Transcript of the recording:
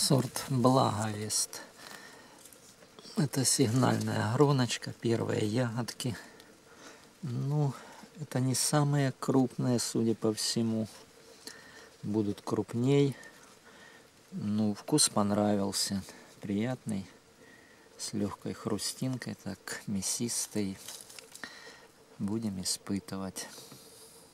Сорт Благовест. Это сигнальная гроночка, первые ягодки. Ну, это не самые крупные, судя по всему. Будут крупней. Ну, вкус понравился. Приятный. С легкой хрустинкой, так мясистый. Будем испытывать.